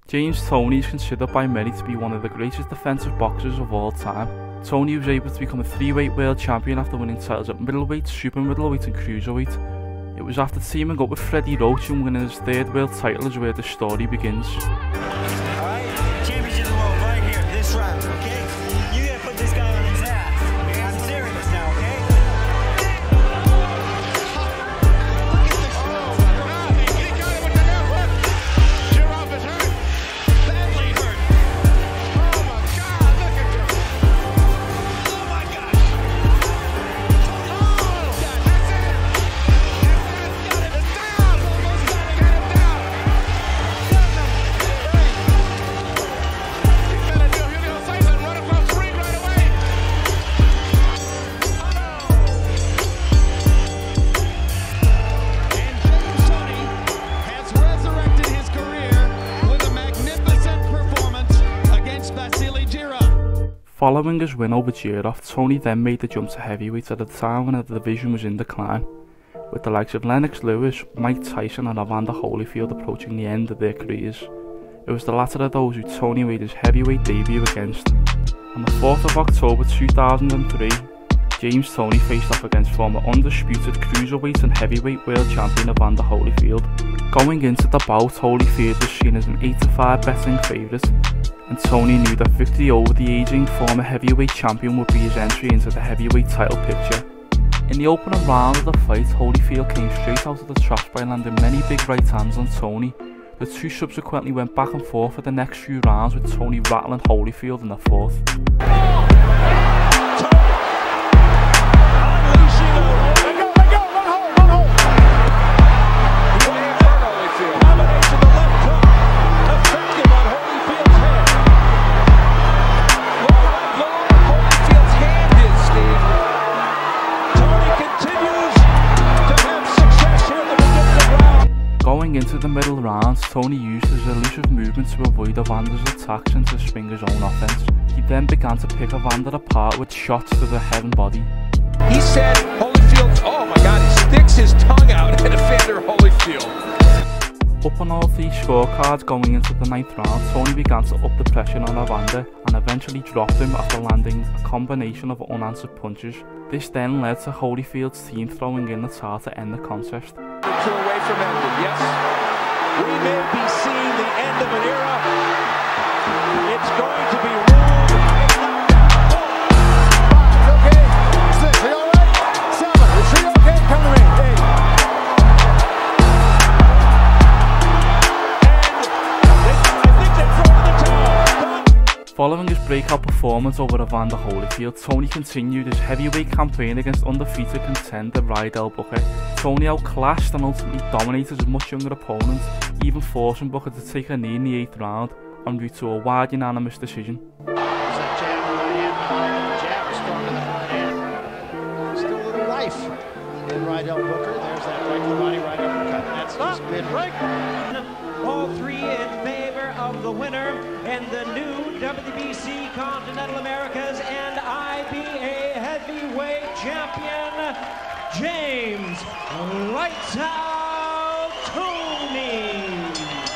James Toney is considered by many to be one of the greatest defensive boxers of all time. Toney was able to become a 3-weight world champion after winning titles at middleweight, super middleweight and cruiserweight. It was after teaming up with Freddie Roach and winning his 3rd world title is where the story begins. Alright, championship of the world right here, this round, okay? You gotta put this guy on his ass. I'm serious now, okay? Following his win over Jirov, Toney then made the jump to heavyweight at a time when the division was in decline, with the likes of Lennox Lewis, Mike Tyson and Evander Holyfield approaching the end of their careers. It was the latter of those who Toney made his heavyweight debut against. On the 4th of October 2003, James Toney faced off against former undisputed cruiserweight and heavyweight world champion Evander Holyfield. Going into the bout, Holyfield was seen as an 8-5 betting favourite, and Toney knew that victory over the ageing former heavyweight champion would be his entry into the heavyweight title picture. In the opening round of the fight, Holyfield came straight out of the traps by landing many big right hands on Toney. The two subsequently went back and forth for the next few rounds, with Toney rattling Holyfield in the 4th. Going into the middle rounds, Toney used his elusive movement to avoid Evander's attacks and to spring his own offense. He then began to pick Evander apart with shots to the head and body. He said Holyfield, oh my god, he sticks his tongue out at Evander Holyfield. Up on all 3 scorecards going into the 9th round, Toney began to up the pressure on Evander and eventually dropped him after landing a combination of unanswered punches. This then led to Holyfield's team throwing in the towel to end the contest. Two away from ended, yes. We may be seeing the end of an era. It's going to be ruled by okay. 6, are you alright? 7, is she okay? Come to me. 8. And I think they're throwing the towel. Following his breakout performance over Evander Holyfield, Toney continued his heavyweight campaign against undefeated contender Rydell Booker. Toney outclassed and ultimately dominated his much younger opponent, even forcing Booker to take a knee in the 8th round, en route to a wide unanimous decision. There's that jab right hand, the jab is strong in the right hand. Still a little life in Rydell Booker. There's that right to the body, right uppercut, and that's his bid break. All 3 in favor of the winner and the new WBC Continental Americas and IBA Heavyweight Champion, James Lights Out Toney.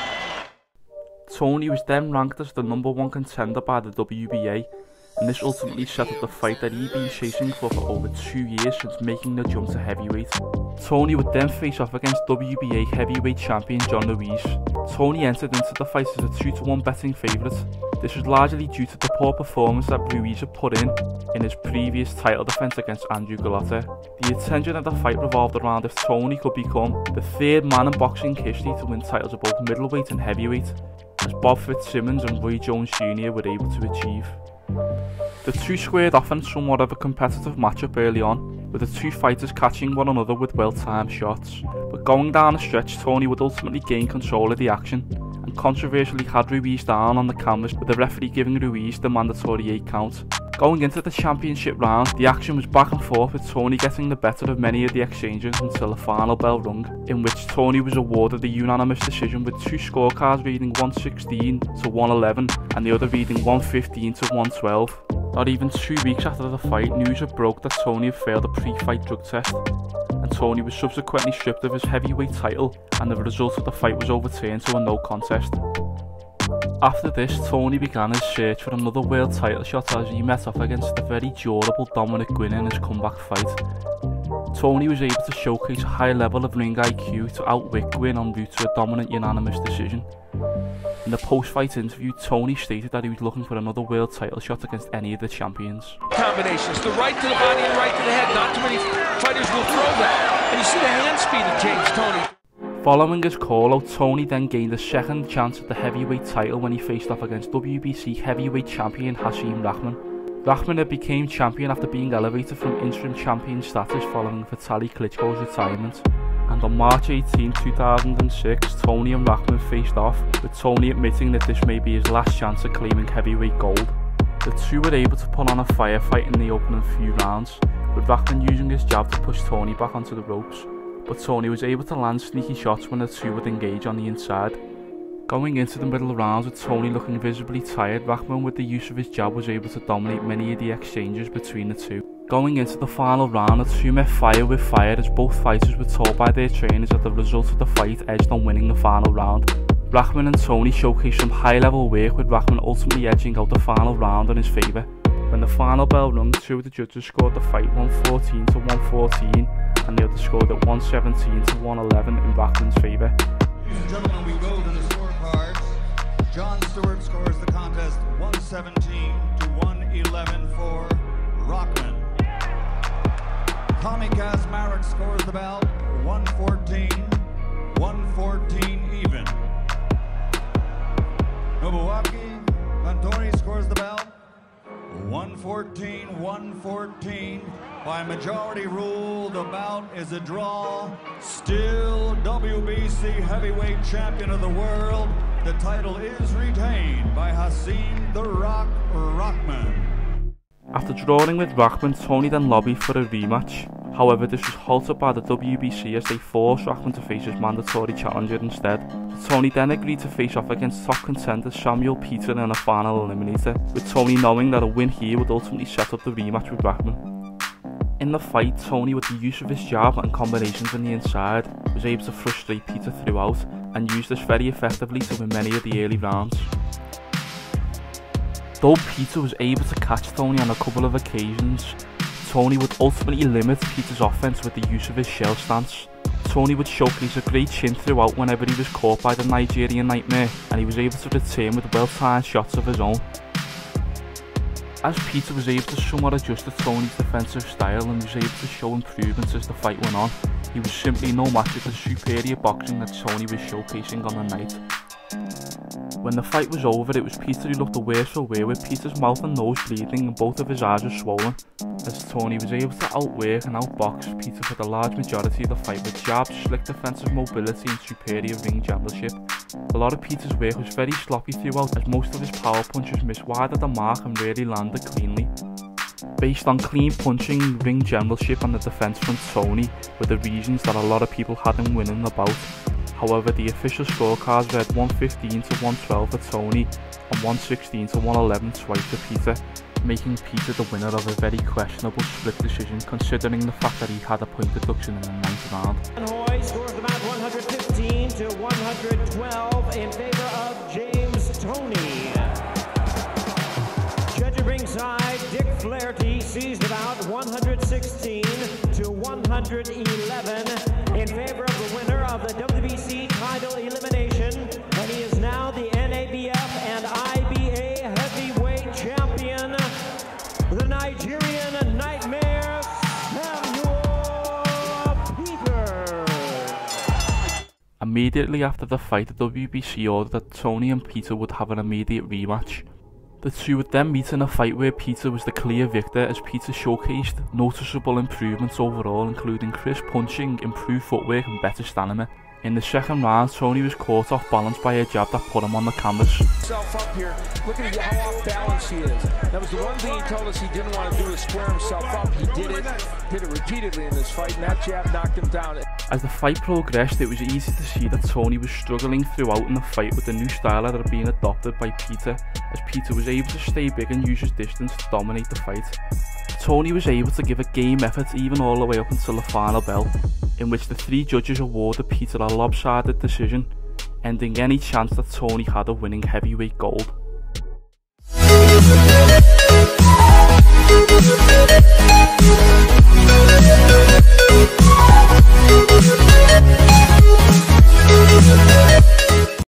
Toney was then ranked as the #1 contender by the WBA, and this ultimately set up the fight that he'd been chasing for over 2 years since making the jump to heavyweight. Toney would then face off against WBA heavyweight champion John Ruiz. Toney entered into the fight as a 2-1 betting favourite. This was largely due to the poor performance that Ruiz had put in his previous title defence against Andrew Golota. The attention of the fight revolved around if Toney could become the 3rd man in boxing history to win titles of both middleweight and heavyweight, as Bob Fitzsimmons and Roy Jones Jr. were able to achieve. The two squared off in somewhat of a competitive matchup early on, with the two fighters catching one another with well-timed shots, but going down the stretch, Toney would ultimately gain control of the action, and controversially had Ruiz down on the canvas, with the referee giving Ruiz the mandatory 8 count. Going into the championship round, the action was back and forth, with Toney getting the better of many of the exchanges until the final bell rung, in which Toney was awarded a unanimous decision with 2 scorecards reading 116 to 111 and the other reading 115 to 112. Not even 2 weeks after the fight, news had broke that Toney had failed a pre-fight drug test, and Toney was subsequently stripped of his heavyweight title, and the result of the fight was overturned to a no contest. After this, Tony began his search for another world title shot as he met off against the very durable Dominic Gwynn in his comeback fight. Tony was able to showcase a high level of ring IQ to outwit Gwynn en route to a dominant unanimous decision. In the post-fight interview, Tony stated that he was looking for another world title shot against any of the champions. Combinations, the right to the body and right to the head. Not too many fighters will throw that. And you see the hand speed of James Toney. Following his call-out, Tony then gained a second chance at the heavyweight title when he faced off against WBC heavyweight champion Hasim Rahman. Rahman had become champion after being elevated from interim champion status following Vitaly Klitschko's retirement. And on March 18, 2006, Tony and Rahman faced off, with Tony admitting that this may be his last chance at claiming heavyweight gold. The two were able to put on a firefight in the opening few rounds, with Rahman using his jab to push Tony back onto the ropes, but Tony was able to land sneaky shots when the two would engage on the inside. Going into the middle rounds with Tony looking visibly tired, Rahman with the use of his jab was able to dominate many of the exchanges between the two. Going into the final round, the two met fire with fire as both fighters were told by their trainers that the result of the fight edged on winning the final round. Rahman and Tony showcased some high level work, with Rahman ultimately edging out the final round in his favour. When the final bell rung, two of the judges scored the fight 114 to 114 and the other scored it 117 to 111 in Rahman's favour. Ladies and gentlemen, we go to the scorecards. Jon Stewart scores the contest 117 to 111 for Rahman. Tommy Kazmarek scores the bout 114 even. Nobuaki Pantori scores the bout 114. By majority rule, the bout is a draw. Still WBC heavyweight champion of the world. The title is retained by Hasim "The Rock" Rahman. After drawing with Rahman, Tony then lobbied for a rematch. However, this was halted by the WBC as they forced Rahman to face his mandatory challenger instead. Tony then agreed to face off against top contender Samuel Peter in a final eliminator, with Tony knowing that a win here would ultimately set up the rematch with Rahman. In the fight, Tony, with the use of his jab and combinations on the inside, was able to frustrate Peter throughout and used this very effectively to win many of the early rounds. Though Peter was able to catch Tony on a couple of occasions, Tony would ultimately limit Peter's offense with the use of his shell stance. Tony would showcase a great chin throughout whenever he was caught by the Nigerian Nightmare, and he was able to return with well-timed shots of his own. As Peter was able to somewhat adjust to Tony's defensive style and was able to show improvements as the fight went on, he was simply no match at the superior boxing that Tony was showcasing on the night. When the fight was over, it was Peter who looked the worse for wear, with Peter's mouth and nose bleeding and both of his eyes were swollen, as Tony was able to outwork and outbox Peter for the large majority of the fight with jabs, slick defensive mobility and superior ring generalship. A lot of Peter's work was very sloppy throughout, as most of his power punches missed wide of the mark and rarely landed cleanly. Based on clean punching, ring generalship and the defence from Tony were the reasons that a lot of people had him winning the bout. However, the official scorecards read 115 to 112 for Tony and 116 to 111 twice for Peter, making Peter the winner of a very questionable split decision considering the fact that he had a point deduction in the 9th round. Hoy scores the match 115 to 112 in favor of James Toney. Judge at ringside, Dick Flaherty sees the bout 116 to 111 in favor of the winner of the WBC title elimination, and he is now the NABF and IBA heavyweight champion, the Nigerian Nightmare, Samuel Peter. Immediately after the fight, the WBC ordered that Tony and Peter would have an immediate rematch. The two would then meet in a fight where Peter was the clear victor, as Peter showcased noticeable improvements overall, including crisp punching, improved footwork and better stamina. In the second round, Tony was caught off balance by a jab that put him on the canvas. Up here. Look at how off balance he is. That was the one thing he told us he didn't want to do, is square himself up. He did it repeatedly in this fight, and that jab knocked him down. As the fight progressed, it was easy to see that Tony was struggling throughout in the fight with the new style that had been adopted by Peter, as Peter was able to stay big and use his distance to dominate the fight. Tony was able to give a game effort even all the way up until the final bell, in which the three judges awarded Peter a lopsided decision. ending any chance that Tony had of winning heavyweight gold.